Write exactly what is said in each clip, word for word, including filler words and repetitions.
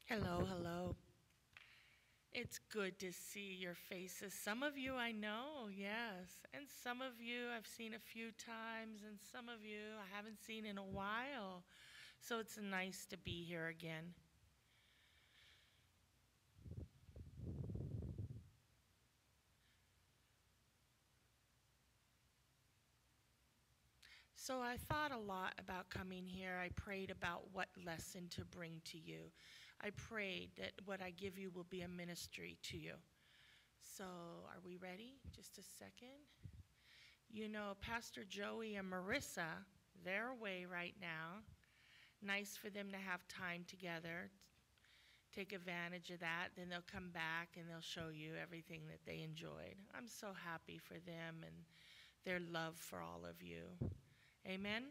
Hello, hello. It's good to see your faces. Some of you I know, yes. And some of you I've seen a few times, and some of you I haven't seen in a while. So it's nice to be here again. So I thought a lot about coming here. I prayed about what lesson to bring to you. I prayed that what I give you will be a ministry to you. So are we ready? Just a second. You know, Pastor Joey and Marissa, they're away right now. Nice for them to have time together. Take advantage of that. Then they'll come back and they'll show you everything that they enjoyed. I'm so happy for them and their love for all of you. Amen?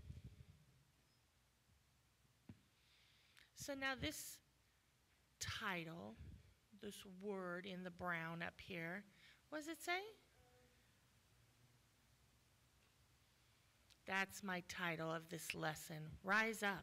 So now this title, this word in the brown up here, what does it say? That's my title of this lesson, Rise Up.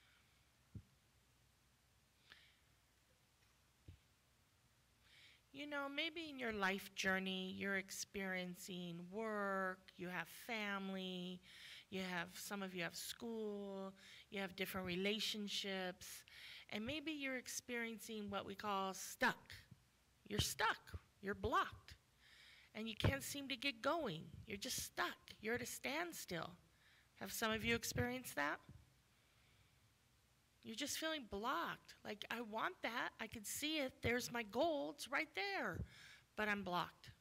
You know, maybe in your life journey, you're experiencing work, you have family, you have, some of you have school, you have different relationships, and maybe you're experiencing what we call stuck. You're stuck, you're blocked, and you can't seem to get going. You're just stuck, you're at a standstill. Have some of you experienced that? You're just feeling blocked. Like, I want that. I can see it. There's my goal. It's right there. But I'm blocked.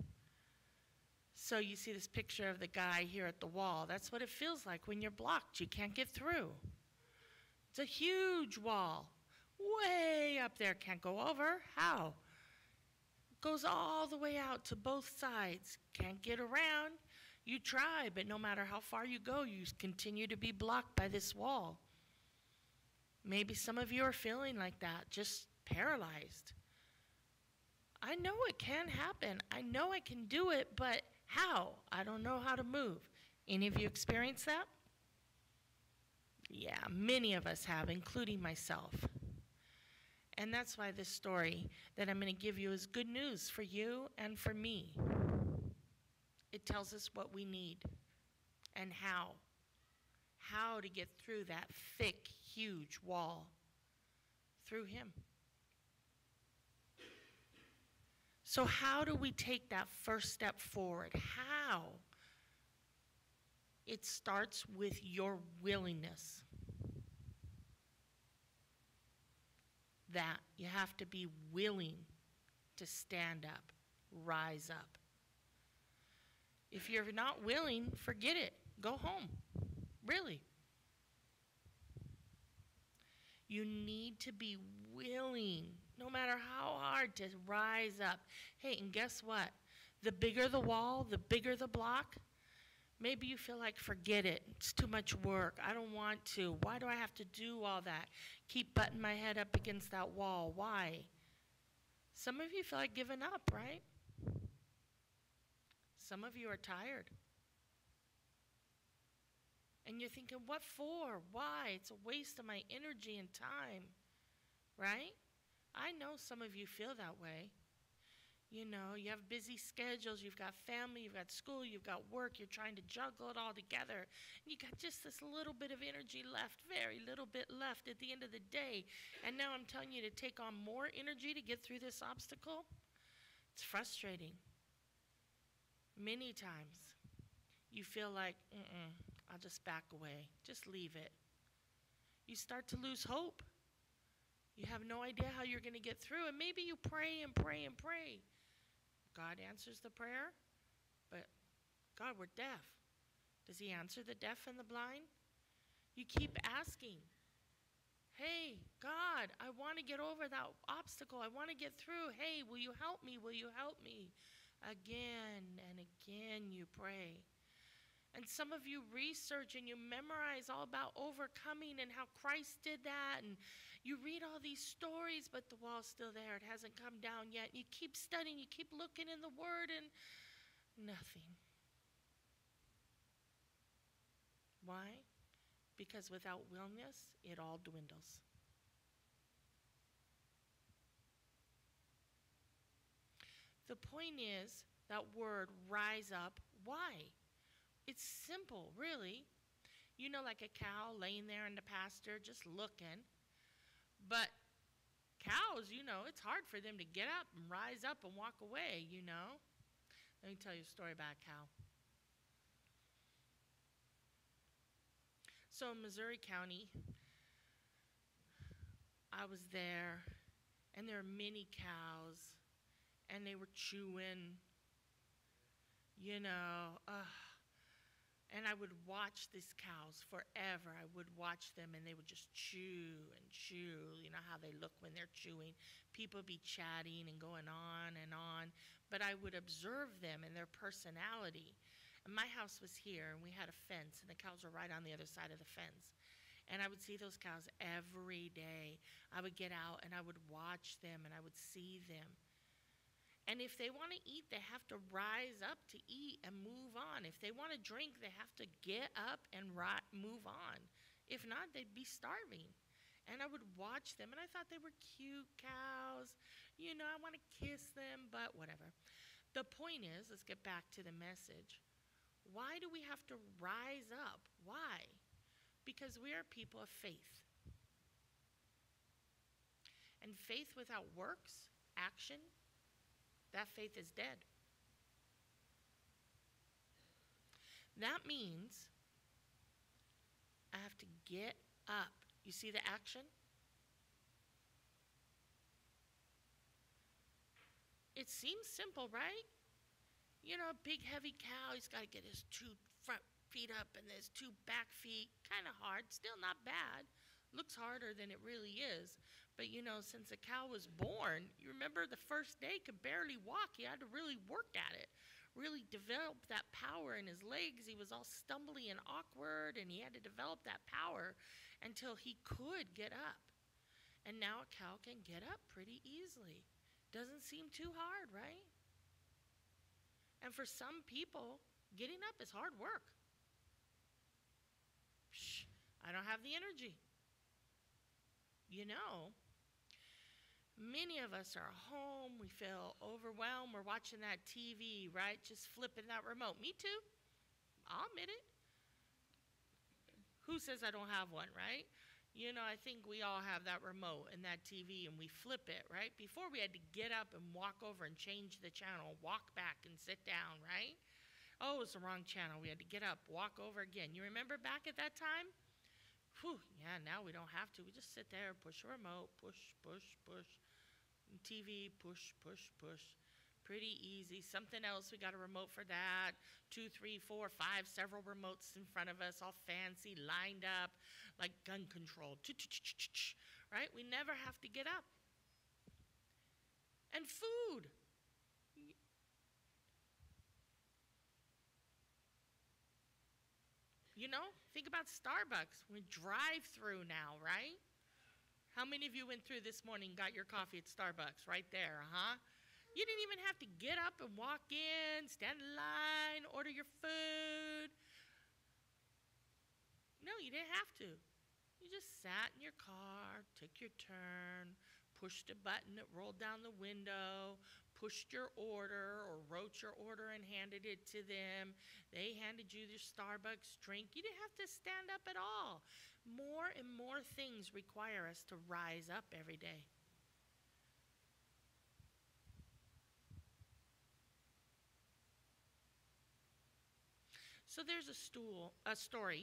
So you see this picture of the guy here at the wall. That's what it feels like when you're blocked. You can't get through. It's a huge wall. Way up there. Can't go over. How? It goes all the way out to both sides. Can't get around. You try, but no matter how far you go, you continue to be blocked by this wall. Maybe some of you are feeling like that, just paralyzed. I know it can happen. I know I can do it, but how? I don't know how to move. Any of you experience that? Yeah, many of us have, including myself. And that's why this story that I'm going to give you is good news for you and for me. It tells us what we need and how. How to get through that thick, huge wall through him. So how do we take that first step forward? How? It starts with your willingness. That you have to be willing to stand up, rise up. If you're not willing, forget it. Go home. Really. You need to be willing, no matter how hard, to rise up. Hey, and guess what? The bigger the wall, the bigger the block, maybe you feel like, forget it. It's too much work. I don't want to. Why do I have to do all that? Keep butting my head up against that wall. Why? Some of you feel like giving up, right? Some of you are tired. And you're thinking, what for? Why? It's a waste of my energy and time, right? I know some of you feel that way. You know, you have busy schedules, you've got family, you've got school, you've got work, you're trying to juggle it all together. And you got just this little bit of energy left, very little bit left at the end of the day. And now I'm telling you to take on more energy to get through this obstacle. It's frustrating. Many times you feel like, mm-mm, I'll just back away. Just leave it. You start to lose hope. You have no idea how you're going to get through. And maybe you pray and pray and pray. God answers the prayer, but God, we're deaf. Does he answer the deaf and the blind? You keep asking. Hey, God, I want to get over that obstacle. I want to get through. Hey, will you help me? Will you help me? Again and again you pray. And some of you research and you memorize all about overcoming and how Christ did that. And you read all these stories, but the wall's still there. It hasn't come down yet. And you keep studying, you keep looking in the Word, and nothing. Why? Because without willingness, it all dwindles. The point is that word rise up. Why? It's simple, really. You know, like a cow laying there in the pasture just looking. But cows, you know, it's hard for them to get up and rise up and walk away, you know. Let me tell you a story about a cow. So in Missouri County, I was there, and there were many cows, and they were chewing, you know. Uh, and I would watch these cows forever. I would watch them, and they would just chew and chew. You know how they look when they're chewing. People be chatting and going on and on. But I would observe them and their personality. And my house was here, and we had a fence, and the cows were right on the other side of the fence. And I would see those cows every day. I would get out, and I would watch them, and I would see them. And if they want to eat, they have to rise up to eat and move on. If they want to drink, they have to get up and ri- move on. If not, they'd be starving. And I would watch them, and I thought they were cute cows. You know, I want to kiss them, but whatever. The point is, let's get back to the message. Why do we have to rise up? Why? Because we are people of faith. And faith without works, action, that faith is dead. That means I have to get up. You see the action? It seems simple, right? You know, a big heavy cow, he's got to get his two front feet up and his two back feet. Kind of hard, still not bad. Looks harder than it really is. But, you know, since a cow was born, you remember the first day could barely walk. He had to really work at it, really develop that power in his legs. He was all stumbly and awkward, and he had to develop that power until he could get up. And now a cow can get up pretty easily. Doesn't seem too hard, right? And for some people, getting up is hard work. Psh, I don't have the energy. You know, many of us are home, we feel overwhelmed, we're watching that T V, right? Just flipping that remote. Me too. I'll admit it. Who says I don't have one, right? You know, I think we all have that remote and that T V, and we flip it, right? Before we had to get up and walk over and change the channel, walk back and sit down, right? Oh, it's the wrong channel. We had to get up, walk over again. You remember back at that time? Whew, yeah, now we don't have to. We just sit there, push a remote, push, push, push. T V, push, push, push. Pretty easy. Something else, we got a remote for that. Two, three, four, five, several remotes in front of us, all fancy, lined up, like gun control. Right? We never have to get up. And food. You know, think about Starbucks. We drive through now, right? How many of you went through this morning, got your coffee at Starbucks right there, huh? You didn't even have to get up and walk in, stand in line, order your food. No, you didn't have to. You just sat in your car, took your turn, pushed a button that rolled down the window, pushed your order or wrote your order and handed it to them. They handed you your Starbucks drink. You didn't have to stand up at all. More and more things require us to rise up every day. So there's a stool, a story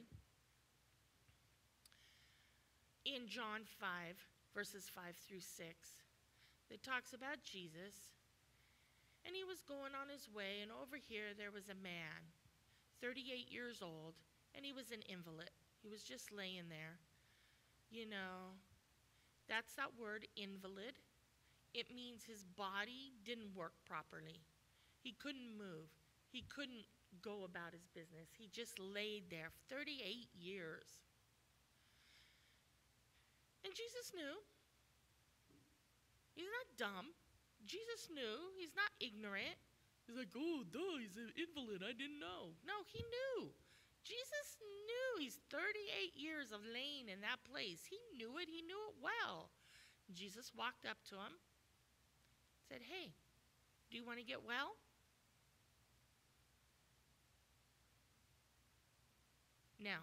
in John five, verses five through six, that talks about Jesus. And he was going on his way, and over here there was a man, thirty-eight years old, and he was an invalid. He was just laying there. You know, that's that word, invalid. It means his body didn't work properly. He couldn't move. He couldn't go about his business. He just laid there thirty-eight years. And Jesus knew. He's not dumb. Jesus knew. He's not ignorant. He's like, oh, duh, he's an invalid. I didn't know. No, he knew. Jesus knew. He's thirty-eight years of laying in that place. He knew it. He knew it well. Jesus walked up to him, said, hey, Do you want to get well? Now,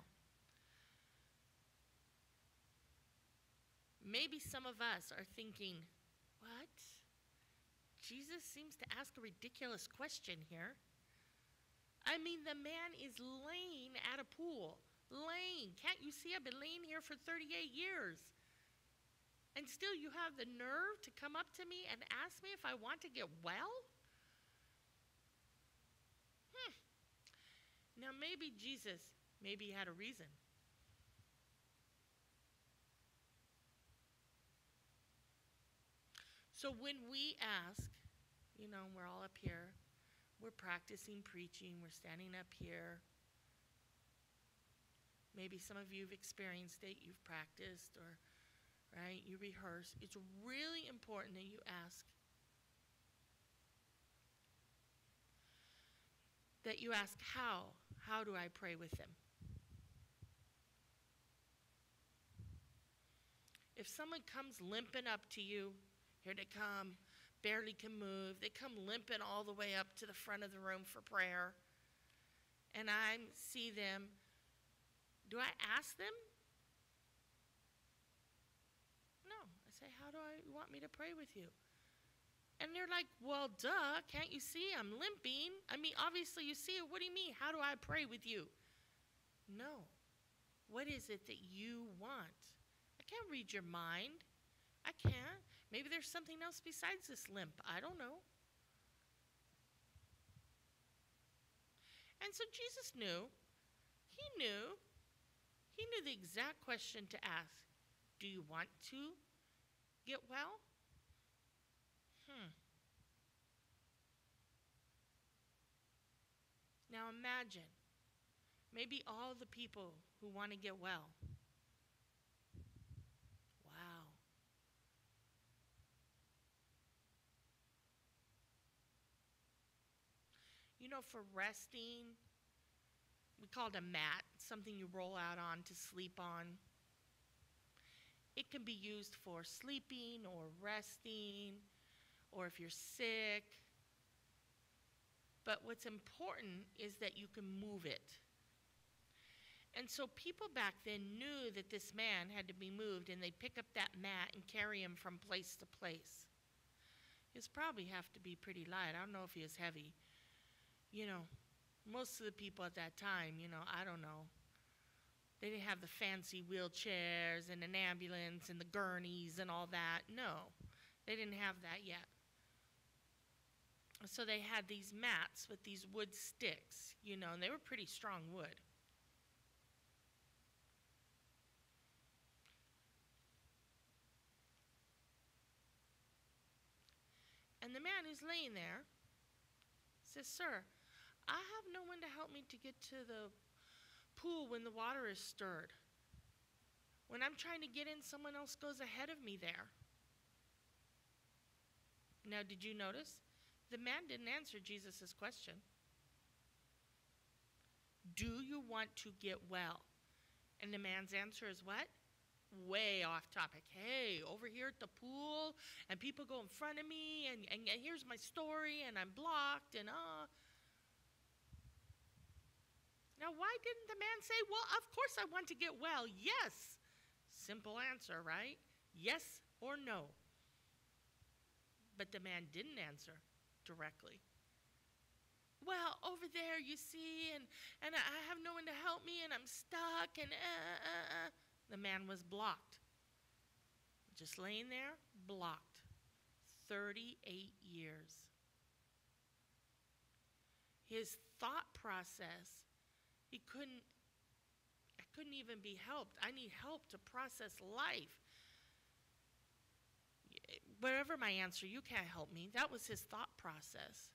maybe some of us are thinking, what? Jesus seems to ask a ridiculous question here. I mean, the man is laying at a pool. Laying. Can't you see I've been laying here for thirty-eight years? And still you have the nerve to come up to me and ask me if I want to get well? Hmm. Now maybe Jesus, maybe he had a reason. So when we ask, you know, we're all up here, we're practicing preaching, we're standing up here. Maybe some of you have experienced it, you've practiced, or, right, you rehearse. It's really important that you ask. That you ask, how? How do I pray with them? If someone comes limping up to you, here they come, barely can move, they come limping all the way up to the front of the room for prayer, and I see them, do I ask them? No. I say, how do I, you want me to pray with you? And they're like, well, duh, can't you see I'm limping? I mean, obviously you see it. What do you mean? How do I pray with you? No. What is it that you want? I can't read your mind. I can't. Maybe there's something else besides this limp. I don't know. And so Jesus knew. He knew. He knew the exact question to ask. Do you want to get well? Hmm. Now imagine, maybe all the people who want to get well. Wow. You know, for resting, we call it a mat, something you roll out on to sleep on. It can be used for sleeping or resting, or if you're sick. But what's important is that you can move it. And so people back then knew that this man had to be moved, and they'd pick up that mat and carry him from place to place. He's probably have to be pretty light. I don't know if he was heavy. You know, most of the people at that time, you know, I don't know. They didn't have the fancy wheelchairs and an ambulance and the gurneys and all that. No, they didn't have that yet. So they had these mats with these wood sticks, you know, and they were pretty strong wood. And the man who's laying there says, sir, I have no one to help me to get to the pool when the water is stirred. When I'm trying to get in, someone else goes ahead of me there. Now, did you notice? The man didn't answer Jesus' question. Do you want to get well? And the man's answer is what? Way off topic. Hey, over here at the pool, and people go in front of me, and, and, and here's my story, and I'm blocked, and uh. Now, why didn't the man say, well, of course I want to get well. Yes. Simple answer, right? Yes or no. But the man didn't answer directly. Well, over there, you see, and, and I have no one to help me, and I'm stuck, and uh, uh, uh. The man was blocked. Just laying there, blocked. thirty-eight years. His thought process, he couldn't, I couldn't even be helped. I need help to process life. Whatever my answer, you can't help me. That was his thought process.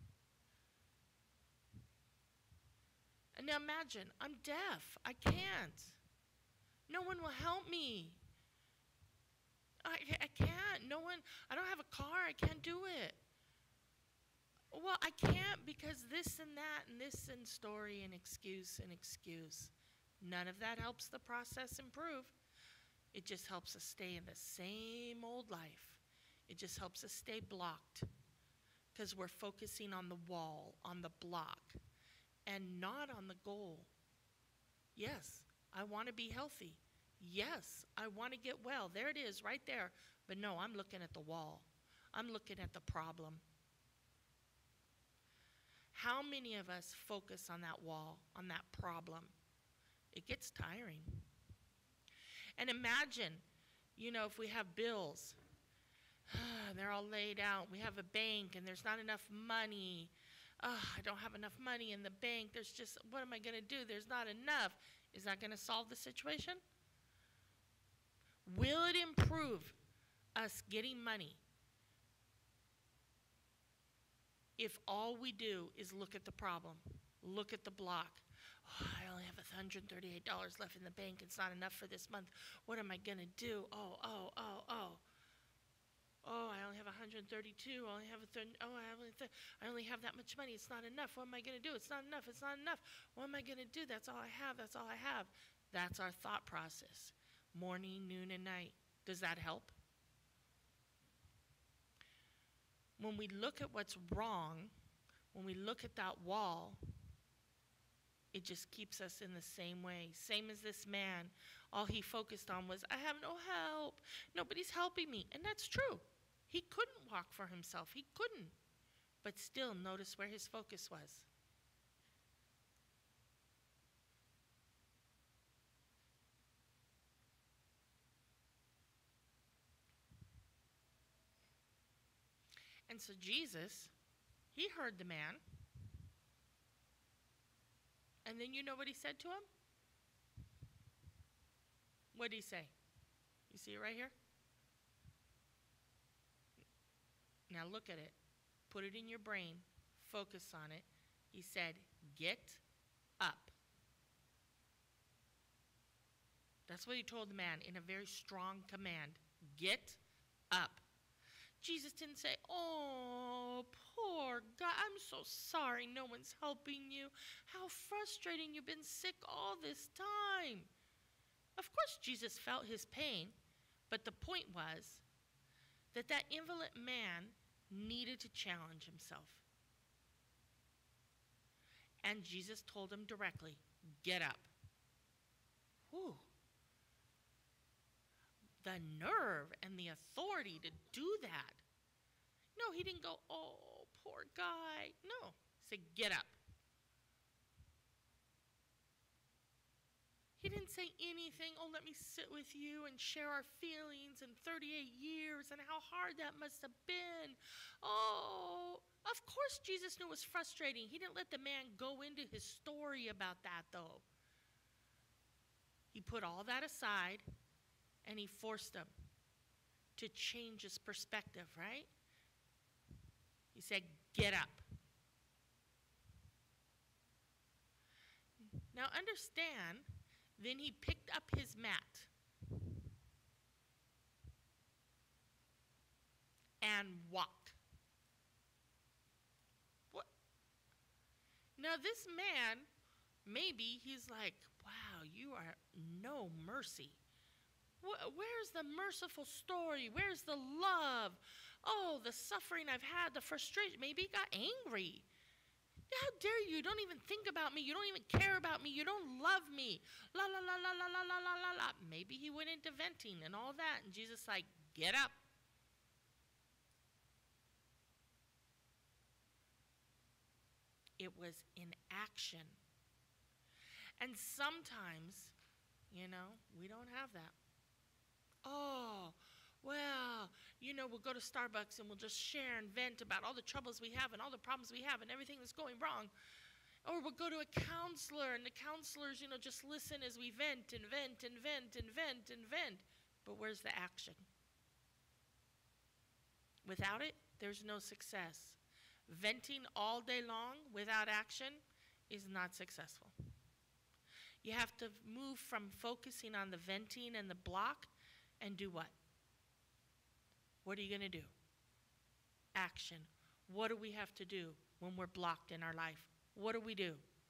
And now imagine, I'm deaf. I can't. No one will help me. I, I can't. No one, I don't have a car. I can't do it. Well, I can't because this and that and this and story and excuse and excuse. None of that helps the process improve. It just helps us stay in the same old life. It just helps us stay blocked. because we're focusing on the wall, on the block, and not on the goal. Yes, I want to be healthy. Yes, I want to get well. There it is, right there. But no, I'm looking at the wall. I'm looking at the problem. How many of us focus on that wall, on that problem? It gets tiring. And imagine, you know, if we have bills, they're all laid out. We have a bank and there's not enough money. Oh, I don't have enough money in the bank. There's just, what am I going to do? There's not enough. Is that going to solve the situation? Will it improve us getting money if all we do is look at the problem, look at the block? Oh, I only have one hundred thirty-eight dollars left in the bank. It's not enough for this month. What am I going to do? Oh, oh, oh, oh. Oh, I only have one hundred thirty-two. I only have a third. Oh, I only th- I only have that much money. It's not enough. What am I going to do? It's not enough. It's not enough. What am I going to do? That's all I have. That's all I have. That's our thought process. Morning, noon, and night. Does that help? When we look at what's wrong, when we look at that wall, it just keeps us in the same way. Same as this man. All he focused on was, I have no help. Nobody's helping me. And that's true. He couldn't walk for himself. He couldn't. But still, notice where his focus was. And so Jesus, he heard the man. And then you know what he said to him? What did he say? You see it right here? Now look at it. Put it in your brain. Focus on it. He said, get up. That's what he told the man in a very strong command. Get up. Jesus didn't say, oh, poor guy, I'm so sorry no one's helping you. How frustrating, you've been sick all this time. Of course, Jesus felt his pain, but the point was that that invalid man needed to challenge himself. And Jesus told him directly, get up. Whew. The nerve and the authority to do that. No, he didn't go, oh, poor guy. No, he said, get up. He didn't say anything, oh, let me sit with you and share our feelings in thirty-eight years and how hard that must have been. Oh, of course Jesus knew it was frustrating. He didn't let the man go into his story about that, though. He put all that aside and he forced him to change his perspective, right? He said, get up. Now understand, then he picked up his mat and walked. What? Now this man, maybe he's like, wow, you are no mercy. Where's the merciful story? Where's the love? Oh, the suffering I've had, the frustration. Maybe he got angry. How dare you? You don't even think about me. You don't even care about me. You don't love me. La, la, la, la, la, la, la, la, la, la. Maybe he went into venting and all that. And Jesus like, get up. It was in action. And sometimes, you know, we don't have that. Oh, well, you know, we'll go to Starbucks and we'll just share and vent about all the troubles we have and all the problems we have and everything that's going wrong. Or we'll go to a counselor and the counselors, you know, just listen as we vent and vent and vent and vent and vent. But where's the action? Without it, there's no success. Venting all day long without action is not successful. You have to move from focusing on the venting and the block and do what? What are you going to do? Action. What do we have to do when we're blocked in our life? What do we do?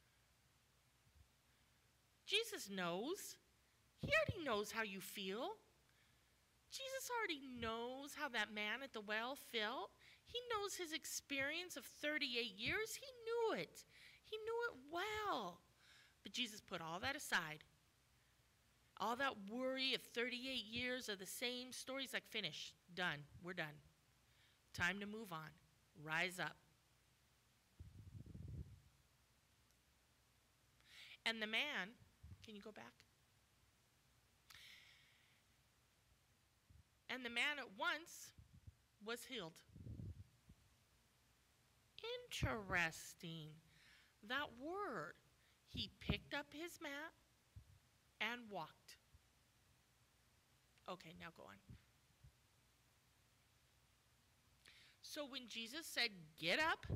Jesus knows. He already knows how you feel. Jesus already knows how that man at the well felt. He knows his experience of thirty-eight years. He knew it. He knew it well. But Jesus put all that aside. All that worry of thirty-eight years of the same story. He's like, finish, done, we're done. Time to move on. Rise up. And the man, can you go back? And the man at once was healed. Interesting. That word. He picked up his mat and walked. Okay, now go on. So when Jesus said, get up,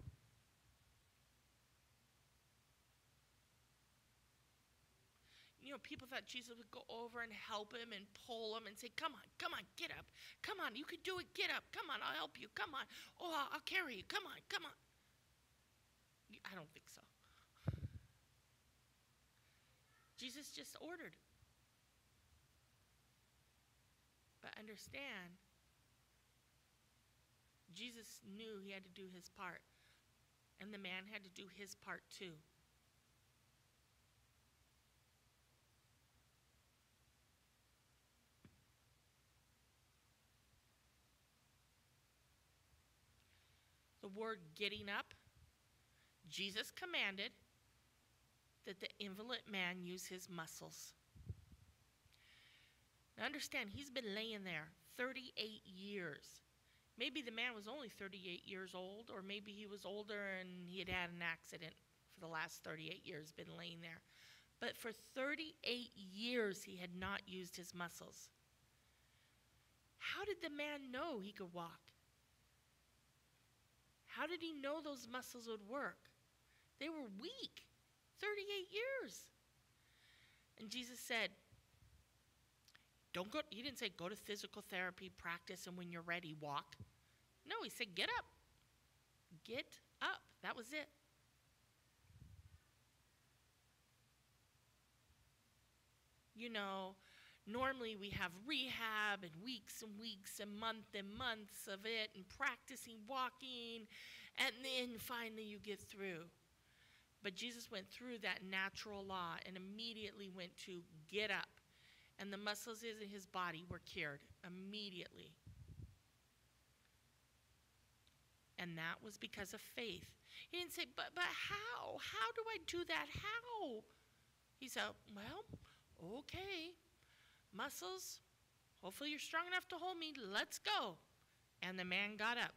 you know, people thought Jesus would go over and help him and pull him and say, come on, come on, get up. Come on, you can do it, get up. Come on, I'll help you. Come on. Oh, I'll, I'll carry you. Come on, come on. I don't think so. Jesus just ordered. But understand, Jesus knew he had to do his part. And the man had to do his part too. The word getting up, Jesus commanded that the invalid man use his muscles. Now understand, he's been laying there thirty-eight years. Maybe the man was only thirty-eight years old, or maybe he was older and he had had an accident for the last thirty-eight years, been laying there. But for thirty-eight years, he had not used his muscles. How did the man know he could walk? How did he know those muscles would work? They were weak. thirty-eight years. And Jesus said, don't go, he didn't say go to physical therapy, practice, and when you're ready, walk. No, he said get up. Get up. That was it. You know, normally we have rehab and weeks and weeks and months and months of it and practicing walking, and then finally you get through. But Jesus went through that natural law and immediately went to get up. And the muscles in his body were cured immediately. And that was because of faith. He didn't say, but, but how? How do I do that? How? He said, well, okay. Muscles, hopefully you're strong enough to hold me. Let's go. And the man got up.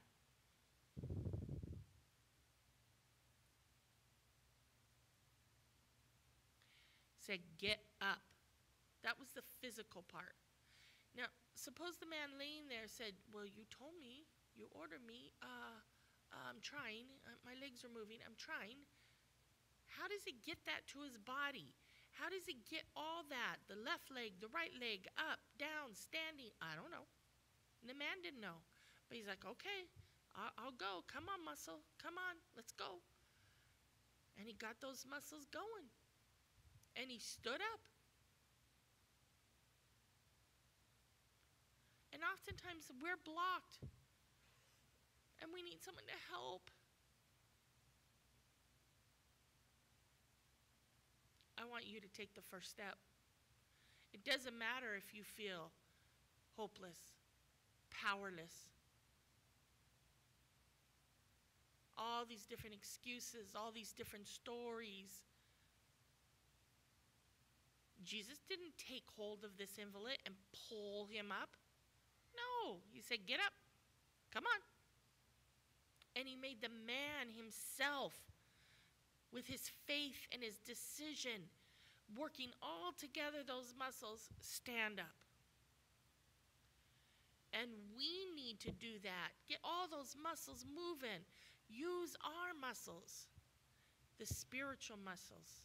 Said, get up. That was the physical part. Now, suppose the man laying there said, well, you told me, you ordered me, uh, I'm trying, uh, my legs are moving, I'm trying. How does he get that to his body? How does he get all that? The left leg, the right leg, up, down, standing, I don't know. And the man didn't know. But he's like, okay, I'll, I'll go. Come on, muscle, come on, let's go. And he got those muscles going. And he stood up. And oftentimes we're blocked. And we need someone to help. I want you to take the first step. It doesn't matter if you feel hopeless, powerless. All these different excuses, all these different stories. Jesus didn't take hold of this invalid and pull him up. No, he said, get up, come on. And he made the man himself, with his faith and his decision, working all together those muscles, stand up. And we need to do that. Get all those muscles moving. Use our muscles, the spiritual muscles.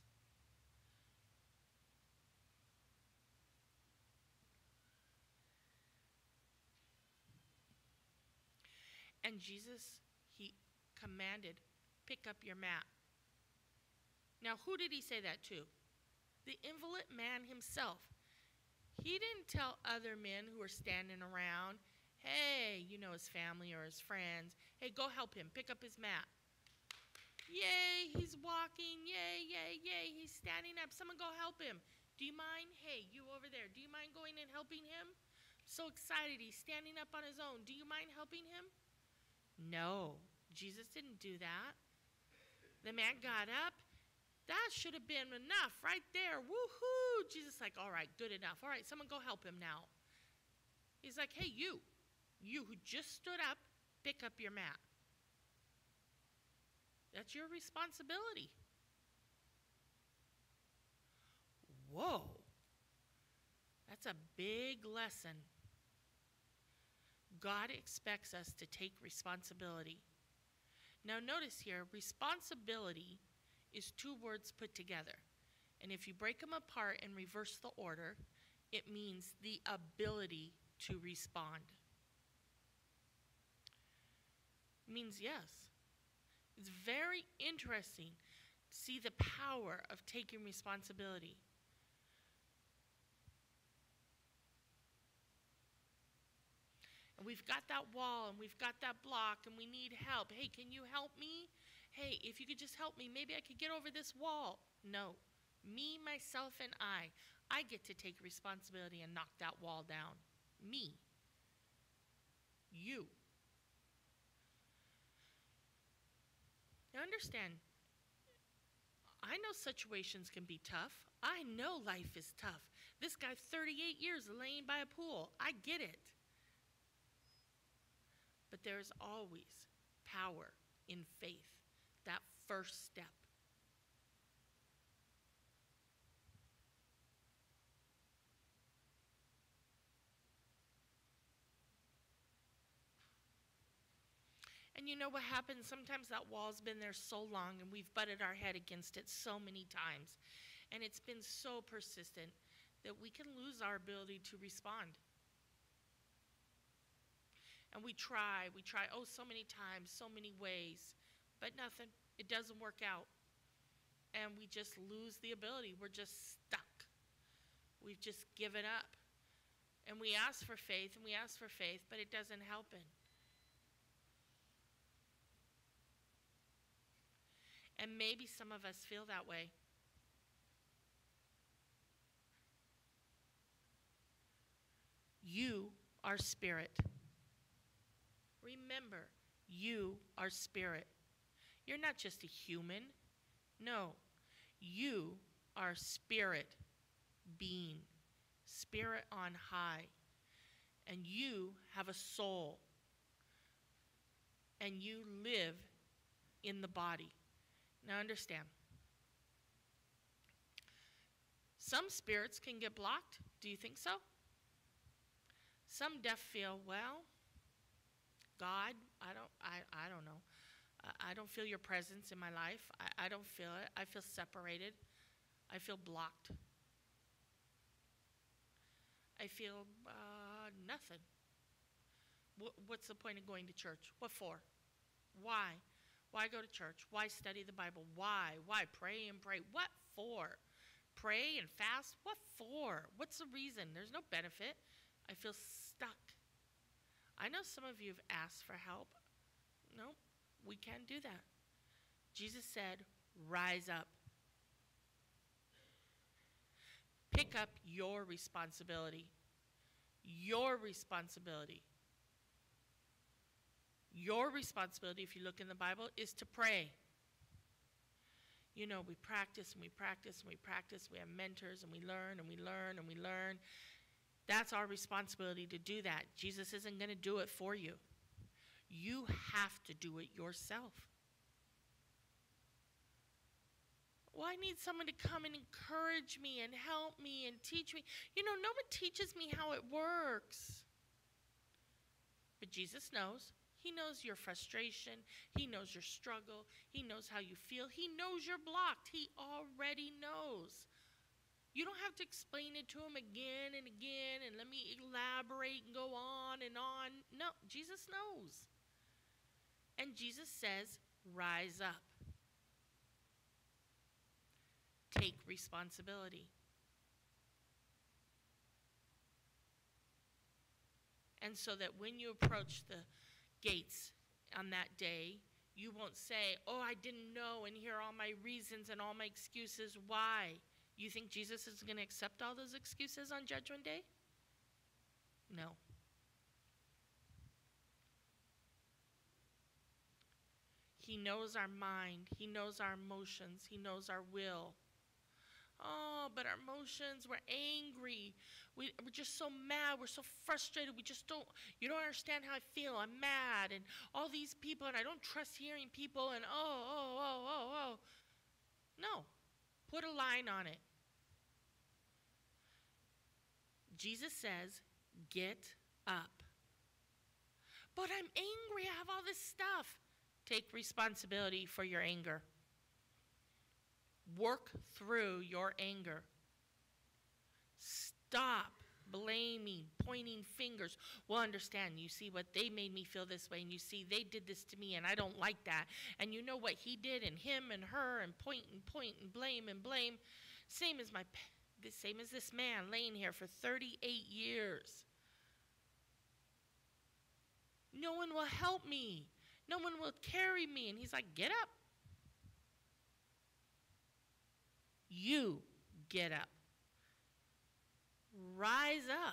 And Jesus, he commanded, pick up your mat. Now, who did he say that to? The invalid man himself. He didn't tell other men who were standing around, hey, you know, his family or his friends, hey, go help him, pick up his mat. Yay, he's walking, yay, yay, yay, he's standing up. Someone go help him. Do you mind? Hey, you over there, do you mind going and helping him? So excited, he's standing up on his own. Do you mind helping him? No, Jesus didn't do that. The man got up. That should have been enough right there. Woohoo! Jesus like, all right, good enough. All right, someone go help him now. He's like, hey, you, you who just stood up, pick up your mat. That's your responsibility. Whoa. That's a big lesson. God expects us to take responsibility. Now notice here, responsibility is two words put together. And if you break them apart and reverse the order, it means the ability to respond. It means yes. It's very interesting to see the power of taking responsibility. And we've got that wall and we've got that block and we need help. Hey, can you help me? Hey, if you could just help me, maybe I could get over this wall. No, me, myself, and I. I get to take responsibility and knock that wall down. Me. You. Now understand, I know situations can be tough. I know life is tough. This guy, thirty-eight years laying by a pool. I get it. But there's always power in faith, that first step. And you know what happens? Sometimes that wall's been there so long and we've butted our head against it so many times. And it's been so persistent that we can lose our ability to respond. And we try, we try, oh, so many times, so many ways, but nothing. It doesn't work out. And we just lose the ability. We're just stuck. We've just given up. And we ask for faith, and we ask for faith, but it doesn't help it. And maybe some of us feel that way. You are spirit. Remember, you are spirit. You're not just a human. No, you are spirit being, spirit on high. And you have a soul. And you live in the body. Now understand, some spirits can get blocked. Do you think so? Some deaf feel, well, God, I don't, I, I don't know. I, I don't feel your presence in my life. I, I don't feel it. I feel separated. I feel blocked. I feel uh, nothing. What, what's the point of going to church? What for? Why? Why go to church? Why study the Bible? Why? Why pray and pray? What for? Pray and fast? What for? What's the reason? There's no benefit. I feel stuck. I know some of you have asked for help. No, we can't do that. Jesus said, rise up. Pick up your responsibility. Your responsibility. Your responsibility, if you look in the Bible, is to pray. You know, we practice and we practice and we practice. We have mentors and we learn and we learn and we learn. That's our responsibility to do that. Jesus isn't going to do it for you. You have to do it yourself. Well, I need someone to come and encourage me and help me and teach me. You know, no one teaches me how it works. But Jesus knows. He knows your frustration. He knows your struggle. He knows how you feel. He knows you're blocked. He already knows. You don't have to explain it to him again and again and let me elaborate and go on and on. No, Jesus knows. And Jesus says, rise up. Take responsibility. And so that when you approach the gates on that day, you won't say, oh, I didn't know, and here are all my reasons and all my excuses why. You think Jesus is going to accept all those excuses on Judgment Day? No. He knows our mind. He knows our emotions. He knows our will. Oh, but our emotions, we're angry. We, we're just so mad. We're so frustrated. We just don't, you don't understand how I feel. I'm mad. And all these people, and I don't trust hearing people. And oh, oh, oh, oh, oh. No. Put a line on it. Jesus says, get up. But I'm angry. I have all this stuff. Take responsibility for your anger. Work through your anger. Stop blaming, pointing fingers. Well, understand, you see what they made me feel this way, and you see they did this to me, and I don't like that. And you know what he did, and him and her, and point and point and blame and blame. Same as my, the same as this man laying here for thirty-eight years. No one will help me. No one will carry me. And he's like, get up. You get up. Rise up.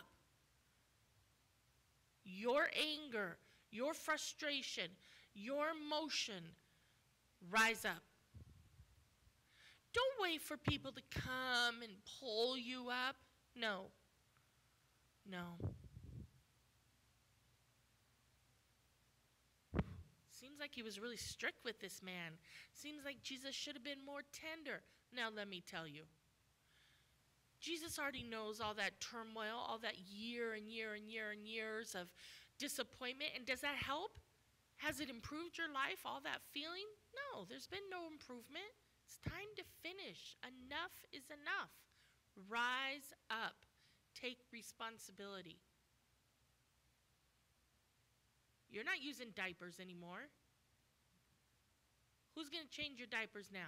Your anger, your frustration, your emotion, rise up. Don't wait for people to come and pull you up. No. No. Seems like he was really strict with this man. Seems like Jesus should have been more tender. Now let me tell you. Jesus already knows all that turmoil, all that year and year and year and years of disappointment. And does that help? Has it improved your life, all that feeling? No, there's been no improvement. It's time to finish. Enough is enough. Rise up. Take responsibility. You're not using diapers anymore. Who's going to change your diapers now?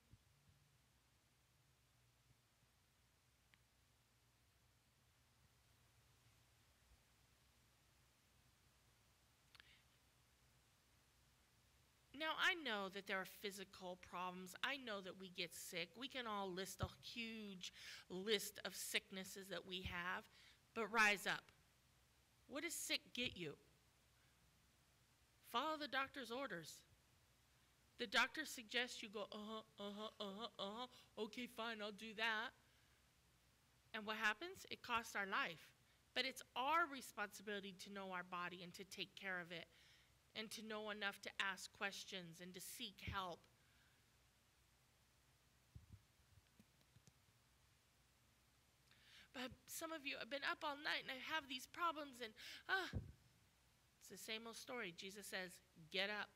Now, I know that there are physical problems. I know that we get sick. We can all list a huge list of sicknesses that we have, but rise up. What does sick get you? Follow the doctor's orders. The doctor suggests you go, uh-huh, uh-huh, uh-huh, uh-huh. Okay, fine, I'll do that. And what happens? It costs our life. But it's our responsibility to know our body and to take care of it and to know enough to ask questions and to seek help. But some of you have been up all night and I have these problems and, ah, it's the same old story. Jesus says, get up.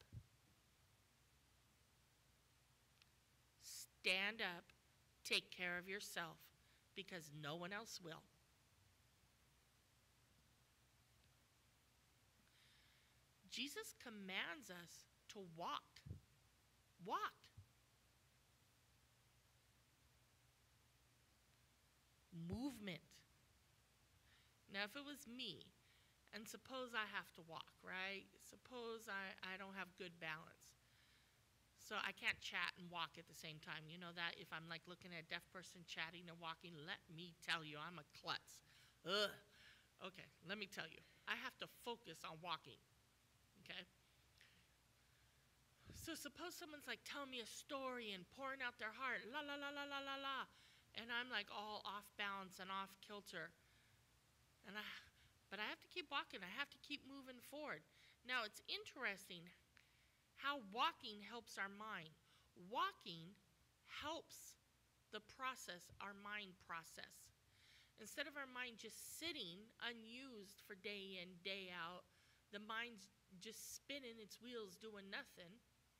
Stand up. Take care of yourself because no one else will. Jesus commands us to walk. Walk. Movement. Now, if it was me, and suppose I have to walk, right? Suppose I, I don't have good balance. So I can't chat and walk at the same time. You know that? If I'm like looking at a deaf person chatting and walking, let me tell you, I'm a klutz. Ugh. Okay, let me tell you. I have to focus on walking. Okay? So suppose someone's like telling me a story and pouring out their heart, la la la la la la la, and I'm like all off balance and off kilter. And I But I have to keep walking. I have to keep moving forward. Now, it's interesting how walking helps our mind. Walking helps the process, our mind process. Instead of our mind just sitting unused for day in, day out, the mind's just spinning its wheels doing nothing.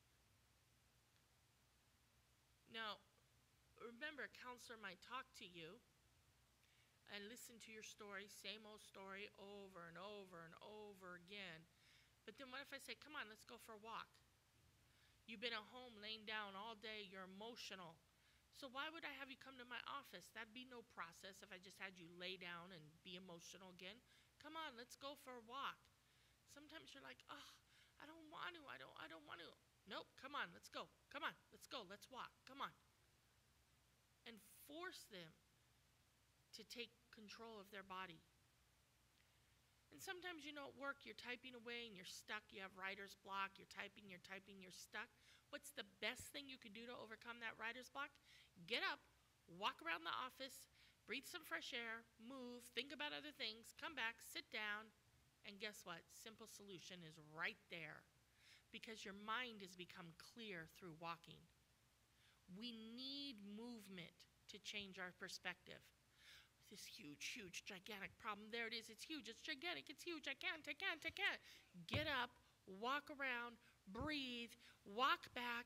Now, remember, a counselor might talk to you and listen to your story, same old story, over and over and over again. But then what if I say, come on, let's go for a walk? You've been at home laying down all day, you're emotional. So why would I have you come to my office? That'd be no process if I just had you lay down and be emotional again. Come on, let's go for a walk. Sometimes you're like, oh, I don't want to. I don't, I don't want to. Nope, come on, let's go. Come on, let's go. Let's walk. Come on. And force them to take control of their body. And sometimes, you know, at work, you're typing away and you're stuck. You have writer's block. You're typing, you're typing, you're stuck. What's the best thing you could do to overcome that writer's block? Get up, walk around the office, breathe some fresh air, move, think about other things, come back, sit down, and guess what? Simple solution is right there because your mind has become clear through walking. We need movement to change our perspective. This huge, huge, gigantic problem. There it is. It's huge. It's gigantic. It's huge. I can't. I can't. I can't. Get up, walk around, breathe, walk back.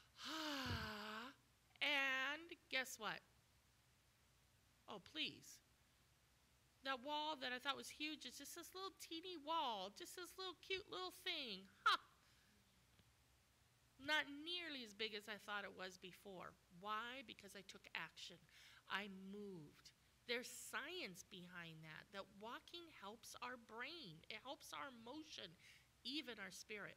And guess what? Oh, please. That wall that I thought was huge is just this little teeny wall. Just this little cute little thing. Ha! Not nearly as big as I thought it was before. Why? Because I took action. I moved. There's science behind that, that walking helps our brain. It helps our emotion, even our spirit.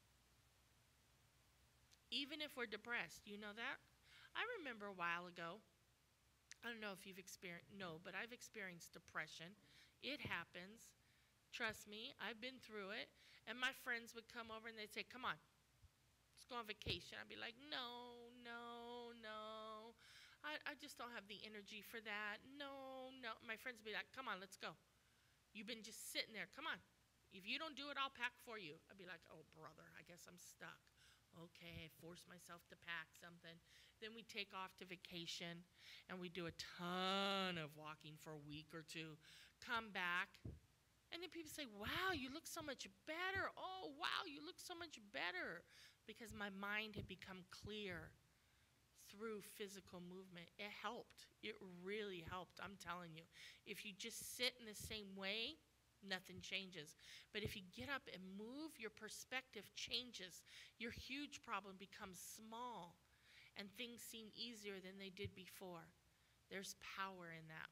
Even if we're depressed, you know that? I remember a while ago, I don't know if you've experienced, no, but I've experienced depression. It happens. Trust me, I've been through it. And my friends would come over and they'd say, come on, let's go on vacation. I'd be like, no, no, no. I, I just don't have the energy for that. No, no. My friends would be like, come on, let's go. You've been just sitting there. Come on. If you don't do it, I'll pack for you. I'd be like, oh, brother, I guess I'm stuck. Okay, I force myself to pack something. Then we take off to vacation, and we do a ton of walking for a week or two. Come back, and then people say, wow, you look so much better. Oh, wow, you look so much better. Because my mind had become clear through physical movement. It helped. It really helped, I'm telling you. If you just sit in the same way, nothing changes. But if you get up and move, your perspective changes. Your huge problem becomes small, and things seem easier than they did before. There's power in that.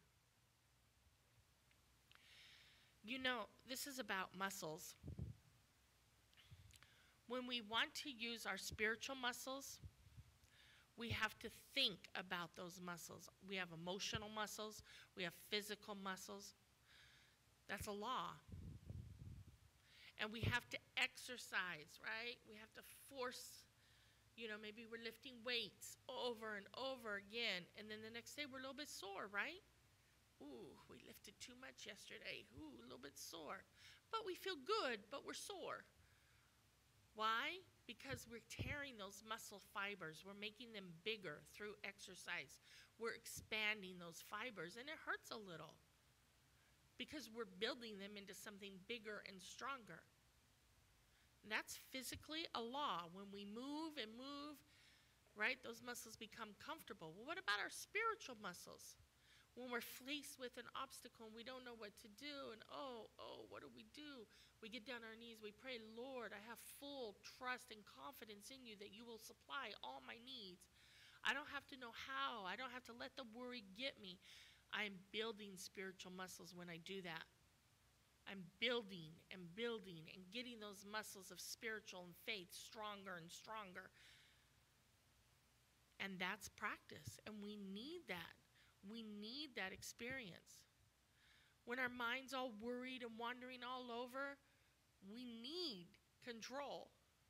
You know, this is about muscles. When we want to use our spiritual muscles, we have to think about those muscles. We have emotional muscles. We have physical muscles. That's a law. And we have to exercise, right? We have to force, you know, maybe we're lifting weights over and over again. And then the next day we're a little bit sore, right? Ooh, we lifted too much yesterday. Ooh, a little bit sore. But we feel good, but we're sore. Why? Because we're tearing those muscle fibers. We're making them bigger through exercise. We're expanding those fibers, and it hurts a little because we're building them into something bigger and stronger. And that's physically a law. When we move and move, right, those muscles become comfortable. Well, what about our spiritual muscles? When we're faced with an obstacle and we don't know what to do, and oh, oh, what do we do? We get down on our knees, we pray, Lord, I have full trust and confidence in you that you will supply all my needs. I don't have to know how. I don't have to let the worry get me. I'm building spiritual muscles when I do that. I'm building and building and getting those muscles of spiritual and faith stronger and stronger. And that's practice, and we need that. We need that experience. When our mind's all worried and wandering all over, we need control.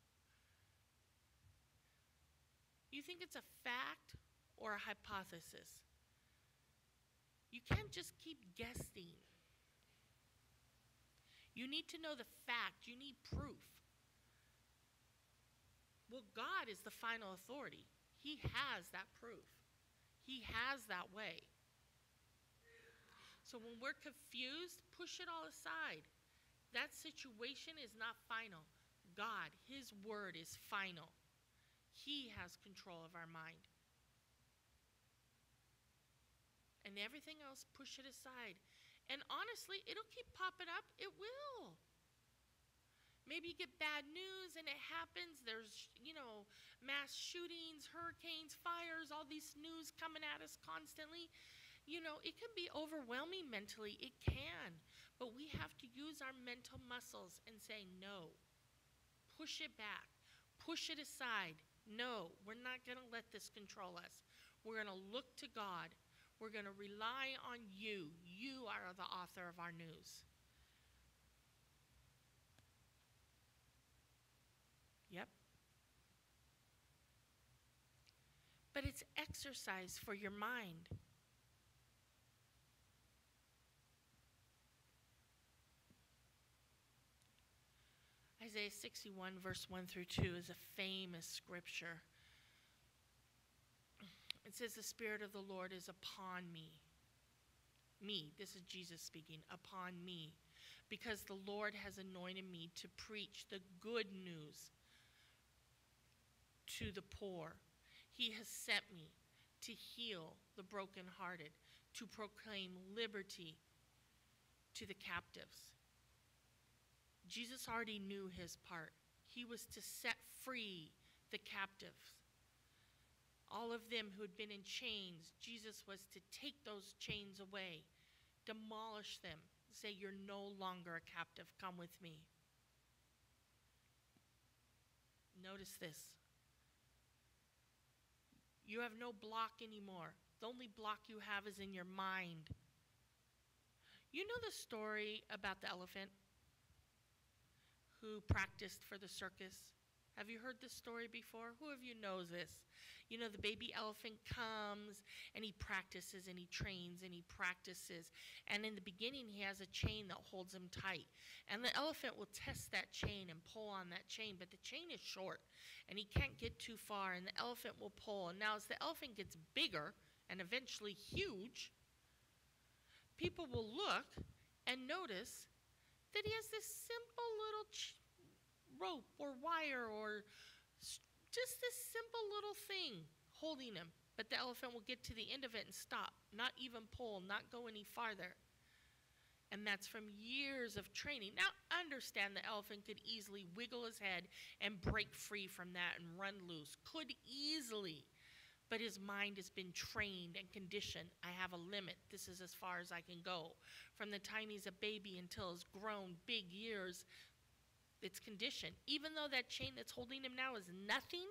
You think it's a fact or a hypothesis? You can't just keep guessing. You need to know the fact. You need proof. Well, God is the final authority. He has that proof. He has that way. So when we're confused, push it all aside. That situation is not final. God, his word is final. He has control of our mind. And everything else, push it aside. And honestly, it'll keep popping up. It will. Maybe you get bad news and it happens. There's, you know, mass shootings, hurricanes, fires, all these news coming at us constantly. You know, it can be overwhelming mentally. It can. But we have to use our mental muscles and say, no, push it back, push it aside. No, we're not going to let this control us. We're going to look to God. We're going to rely on you. You are the author of our news. Yep. But it's exercise for your mind. Isaiah sixty-one, verse one through two is a famous scripture. It says, the Spirit of the Lord is upon me. Me, this is Jesus speaking, upon me. Because the Lord has anointed me to preach the good news to the poor. He has sent me to heal the brokenhearted, to proclaim liberty to the captives. Jesus already knew his part. He was to set free the captives. All of them who had been in chains, Jesus was to take those chains away, demolish them, say, you're no longer a captive, come with me. Notice this. You have no block anymore. The only block you have is in your mind. You know the story about the elephant who practiced for the circus? Have you heard this story before? Who of you knows this? You know, the baby elephant comes and he practices and he trains and he practices. And in the beginning, he has a chain that holds him tight. And the elephant will test that chain and pull on that chain, but the chain is short and he can't get too far, and the elephant will pull. And now as the elephant gets bigger and eventually huge, people will look and notice that he has this simple little ch- rope or wire or st- just this simple little thing holding him. But the elephant will get to the end of it and stop, not even pull, not go any farther. And that's from years of training. Now, understand the elephant could easily wiggle his head and break free from that and run loose. Could easily. But his mind has been trained and conditioned. I have a limit. This is as far as I can go. From the time he's a baby until he's grown big years, it's conditioned. Even though that chain that's holding him now is nothing,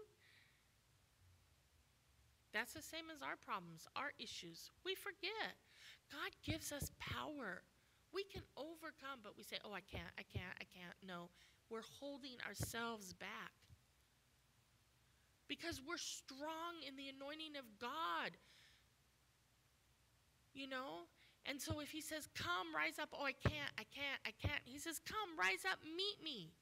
that's the same as our problems, our issues. We forget. God gives us power. We can overcome, but we say, oh, I can't, I can't, I can't. No, we're holding ourselves back. Because we're strong in the anointing of God. You know? And so if he says, come, rise up. Oh, I can't, I can't, I can't. He says, come, rise up, meet me.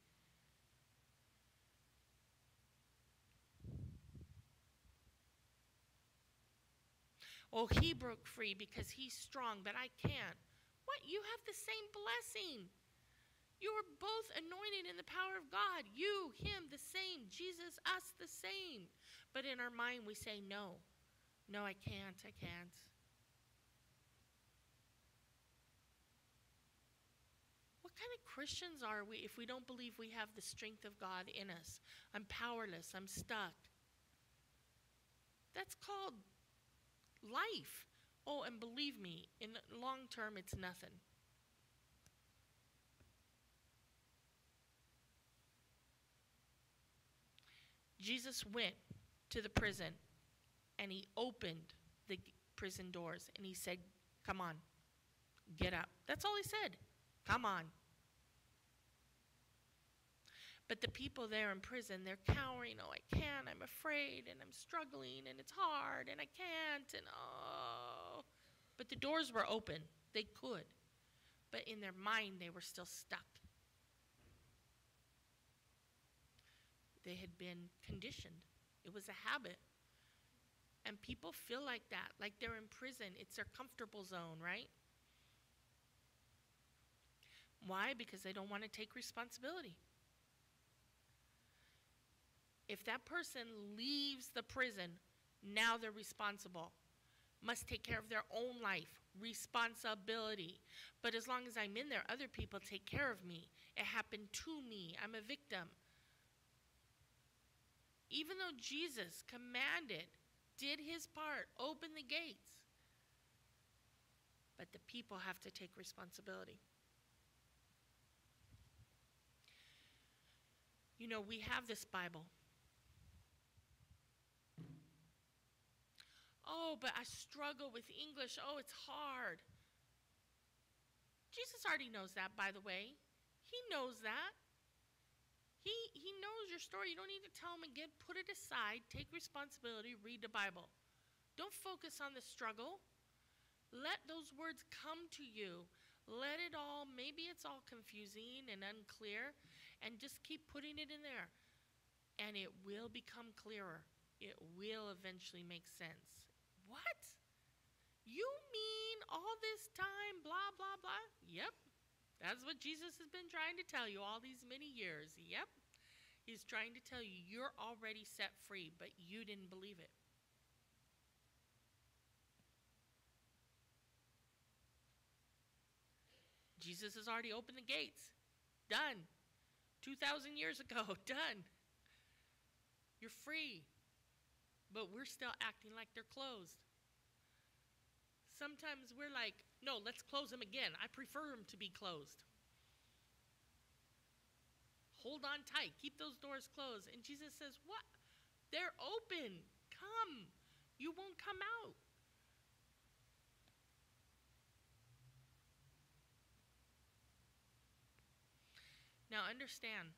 Oh, he broke free because he's strong, but I can't. What? You have the same blessing. You are both anointed in the power of God. You, him, the same. Jesus, us, the same. But in our mind, we say, no. No, I can't. I can't. What kind of Christians are we if we don't believe we have the strength of God in us? I'm powerless. I'm stuck. That's called life. Oh, and believe me, in the long term, it's nothing. Jesus went to the prison and he opened the prison doors and he said, come on, get up. That's all he said. Come on. But the people there in prison, they're cowering. Oh, I can't. I'm afraid and I'm struggling and it's hard and I can't and oh. But the doors were open. They could. But in their mind, they were still stuck. They had been conditioned. It was a habit. And people feel like that, like they're in prison. It's their comfortable zone, right? Why? Because they don't want to take responsibility. If that person leaves the prison, now they're responsible. Must take care of their own life. Responsibility. But as long as I'm in there, other people take care of me. It happened to me. I'm a victim. Even though Jesus commanded, did his part, open the gates. But the people have to take responsibility. You know, we have this Bible. Oh, but I struggle with English. Oh, it's hard. Jesus already knows that, by the way. He knows that. He, he knows your story. You don't need to tell him again. Put it aside. Take responsibility. Read the Bible. Don't focus on the struggle. Let those words come to you. Let it all, maybe it's all confusing and unclear, and just keep putting it in there. And it will become clearer. It will eventually make sense. What? You mean all this time, blah, blah, blah? Yep. That's what Jesus has been trying to tell you all these many years. Yep. He's trying to tell you you're already set free, but you didn't believe it. Jesus has already opened the gates. Done. two thousand years ago. Done. You're free. But we're still acting like they're closed. Sometimes we're like, no, let's close them again. I prefer them to be closed. Hold on tight. Keep those doors closed. And Jesus says, what? They're open. Come. You won't come out. Now understand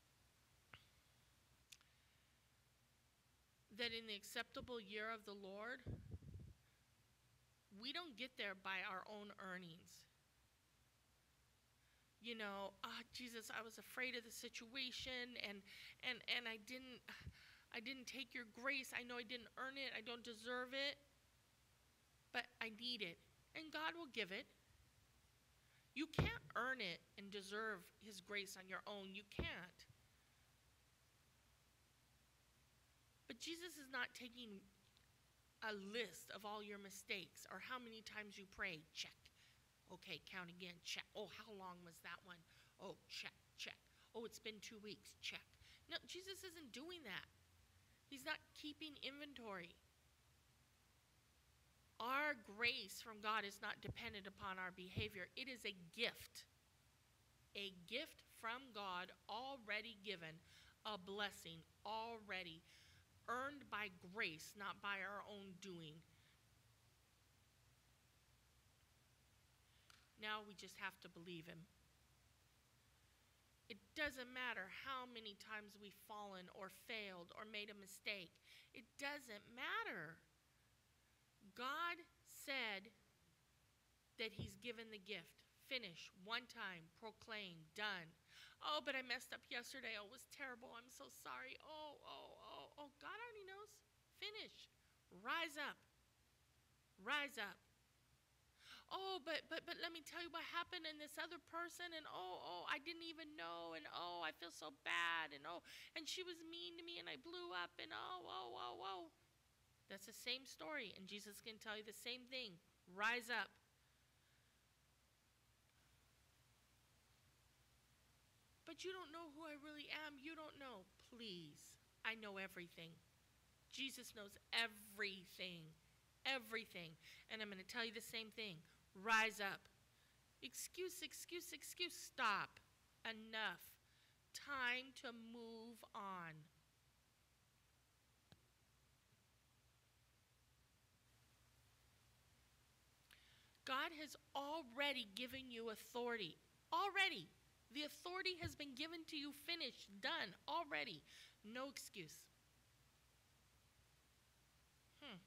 that in the acceptable year of the Lord, we don't get there by our own earnings. You know, ah, Jesus, I was afraid of the situation, and and and I didn't, I didn't take your grace. I know I didn't earn it. I don't deserve it, but I need it, and God will give it. You can't earn it and deserve his grace on your own. You can't. But Jesus is not taking a list of all your mistakes or how many times you prayed. Check. Okay, count again. Check. Oh, how long was that one? Oh, check, check. Oh, it's been two weeks. Check. No, Jesus isn't doing that. He's not keeping inventory. Our grace from God is not dependent upon our behavior. It is a gift. A gift from God already given. A blessing already earned by grace, not by our own doing. Now we just have to believe him. It doesn't matter how many times we've fallen or failed or made a mistake. It doesn't matter. God said that he's given the gift. Finish, one time, proclaim, done. Oh, but I messed up yesterday. Oh, it was terrible. I'm so sorry. Oh, oh, oh, oh, God already knows. Finish. Rise up. Rise up. Oh, but but but let me tell you what happened in this other person, and oh, oh, I didn't even know, and oh, I feel so bad, and oh, and she was mean to me, and I blew up, and oh, oh, oh, oh. That's the same story, and Jesus can tell you the same thing. Rise up. But you don't know who I really am. You don't know. Please. I know everything. Jesus knows everything. Everything. And I'm going to tell you the same thing. Rise up. Excuse, excuse, excuse. Stop. Enough. Time to move on. God has already given you authority. Already. The authority has been given to you, finished, done, already. No excuse. Hmm.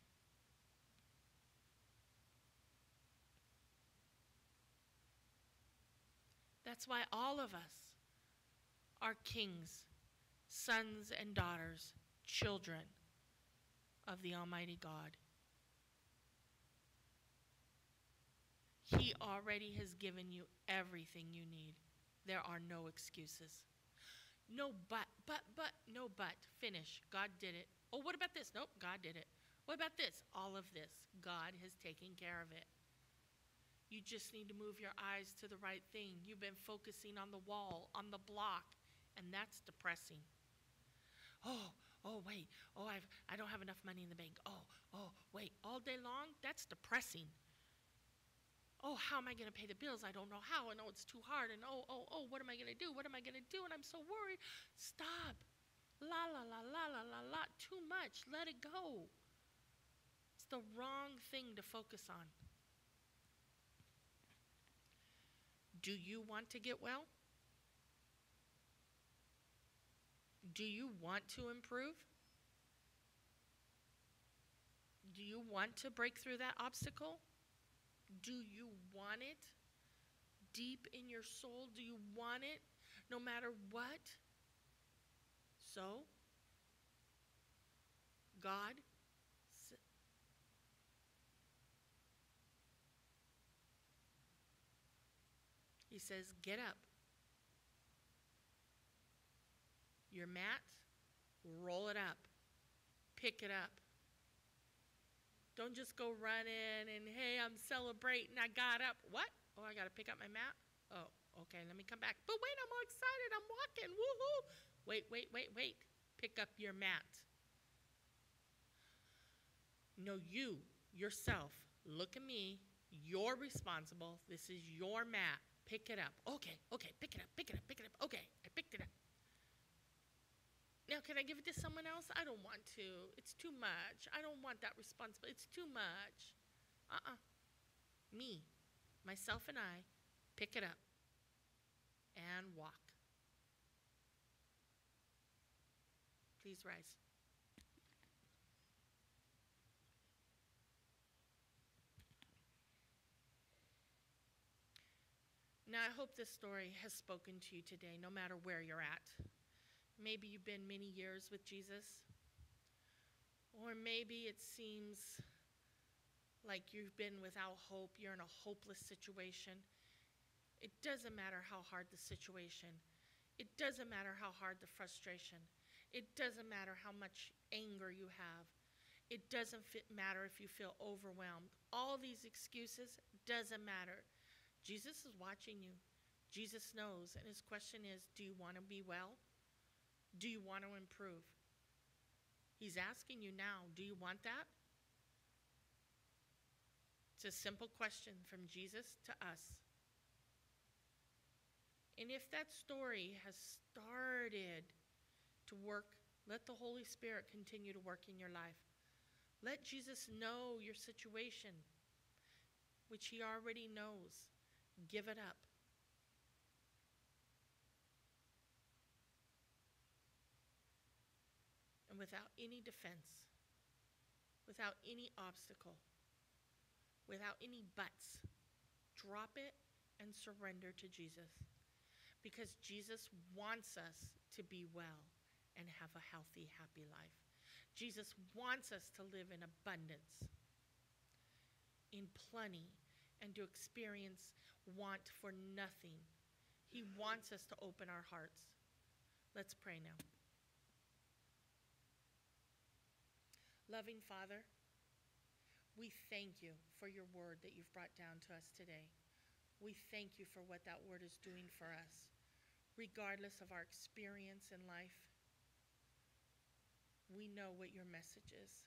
That's why all of us are kings, sons and daughters, children of the Almighty God. He already has given you everything you need. There are no excuses. No but, but, but, no but. Finish. God did it. Oh, what about this? Nope, God did it. What about this? All of this. God has taken care of it. You just need to move your eyes to the right thing. You've been focusing on the wall, on the block, and that's depressing. Oh, oh, wait. Oh, I've, I don't have enough money in the bank. Oh, oh, wait. All day long? That's depressing. Oh, how am I going to pay the bills? I don't know how. And oh, it's too hard. And oh, oh, oh, what am I going to do? What am I going to do? And I'm so worried. Stop. La, la, la, la, la, la, la. Too much. Let it go. It's the wrong thing to focus on. Do you want to get well? Do you want to improve? Do you want to break through that obstacle? Do you want it deep in your soul? Do you want it no matter what? So, God, He says, get up. Your mat, roll it up. Pick it up. Don't just go running and, hey, I'm celebrating, I got up. What? Oh, I got to pick up my mat? Oh, okay, let me come back. But wait, I'm all excited. I'm walking. Woohoo. Wait, wait, wait, wait. Pick up your mat. No, you, yourself, look at me. You're responsible. This is your mat. Pick it up. Okay, okay, pick it up, pick it up, pick it up. Okay, I picked it up. Now, can I give it to someone else? I don't want to. It's too much. I don't want that responsibility. It's too much. Uh-uh. Me, myself and I, pick it up and walk. Please rise. Now, I hope this story has spoken to you today, no matter where you're at. Maybe you've been many years with Jesus, or maybe it seems like you've been without hope. You're in a hopeless situation. It doesn't matter how hard the situation. It doesn't matter how hard the frustration. It doesn't matter how much anger you have. It doesn't fit matter if you feel overwhelmed. All these excuses doesn't matter. Jesus is watching you. Jesus knows, and his question is, do you want to be well? Do you want to improve? He's asking you now, do you want that? It's a simple question from Jesus to us. And if that story has started to work, let the Holy Spirit continue to work in your life. Let Jesus know your situation, which he already knows. Give it up. And without any defense, without any obstacle, without any buts, drop it and surrender to Jesus. Because Jesus wants us to be well and have a healthy, happy life. Jesus wants us to live in abundance, in plenty, and to experience want for nothing. He wants us to open our hearts. Let's pray now. Loving Father, we thank you for your word that you've brought down to us today. We thank you for what that word is doing for us, regardless of our experience in life. We know what your message is.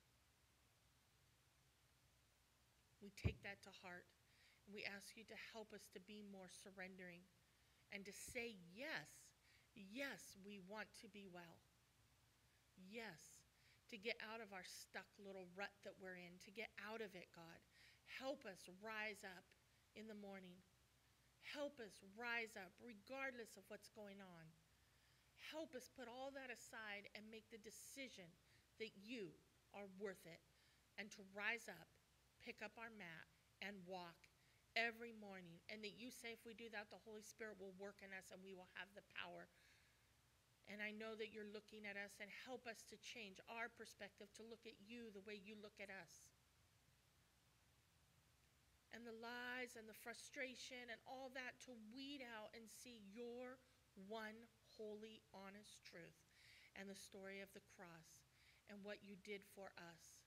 We take that to heart, and we ask you to help us to be more surrendering and to say, yes, yes, we want to be well. Yes, to get out of our stuck little rut that we're in, to get out of it, God. Help us rise up in the morning. Help us rise up regardless of what's going on. Help us put all that aside and make the decision that you are worth it, and to rise up, pick up our mat, and walk every morning. And that you say if we do that, the Holy Spirit will work in us and we will have the power. And I know that you're looking at us, and help us to change our perspective to look at you the way you look at us. And the lies and the frustration and all that to weed out and see your one holy, honest truth and the story of the cross and what you did for us.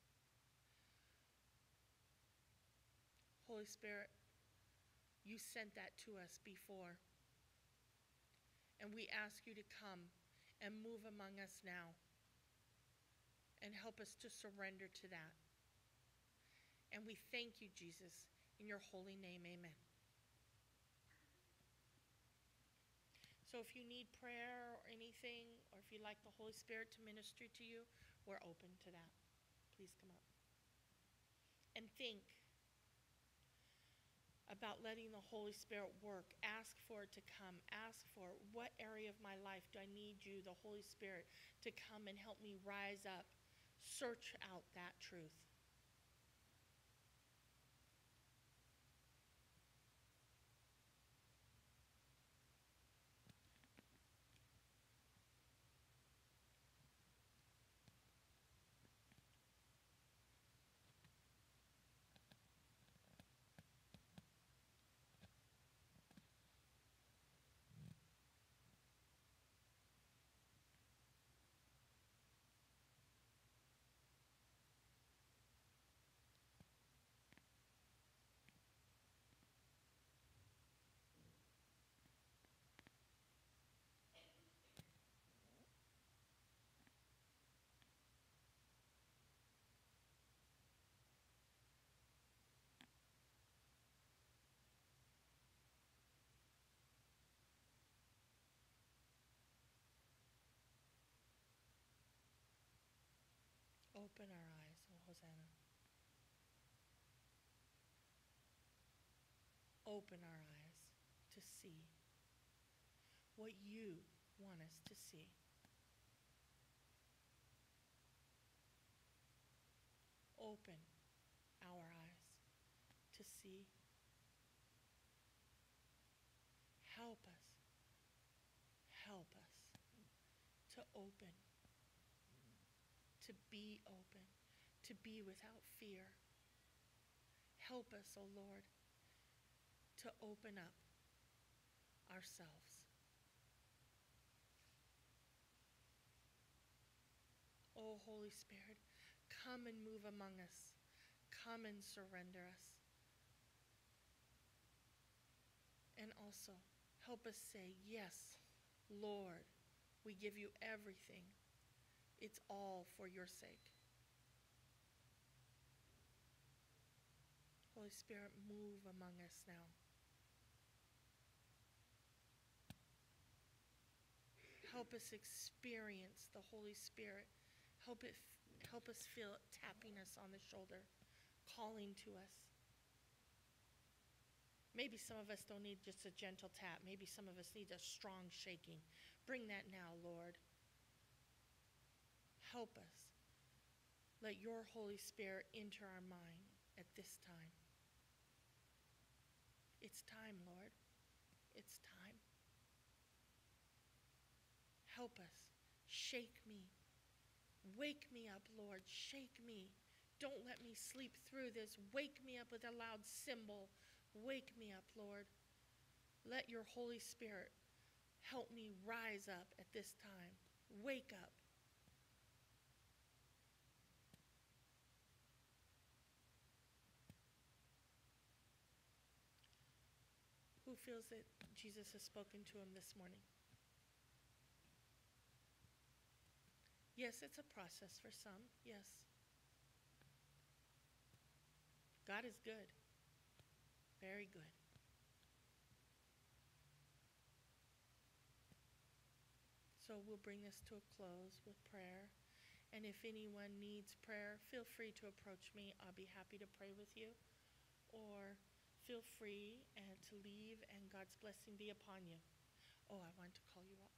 Holy Spirit, you sent that to us before. And we ask you to come and move among us now and help us to surrender to that. And we thank you, Jesus, In your holy name, amen. So if you need prayer or anything, or if you'd like the Holy Spirit to minister to you, we're open to that. Please come up. And think about letting the Holy Spirit work. Ask for it to come. Ask for it. What area of my life do I need you, the Holy Spirit, to come and help me rise up? Search out that truth. Open our eyes, oh Hosanna. Open our eyes to see what you want us to see. Open our eyes to see. Help us. Help us to open, to be open, to be without fear. Help us, O Lord, to open up ourselves. O Holy Spirit, come and move among us. Come and surrender us. And also, help us say, yes, Lord, we give you everything. It's all for your sake. Holy Spirit, move among us now. Help us experience the Holy Spirit. Help it, help us feel it tapping us on the shoulder, calling to us. Maybe some of us don't need just a gentle tap. Maybe some of us need a strong shaking. Bring that now, Lord. Help us. Let your Holy Spirit enter our mind at this time. It's time, Lord. It's time. Help us. Shake me. Wake me up, Lord. Shake me. Don't let me sleep through this. Wake me up with a loud cymbal. Wake me up, Lord. Let your Holy Spirit help me rise up at this time. Wake up. Who feels that Jesus has spoken to him this morning? Yes, it's a process for some. Yes. God is good. Very good. So we'll bring this to a close with prayer. And if anyone needs prayer, feel free to approach me. I'll be happy to pray with you. Or feel free and to leave, and God's blessing be upon you. Oh, I want to call you up.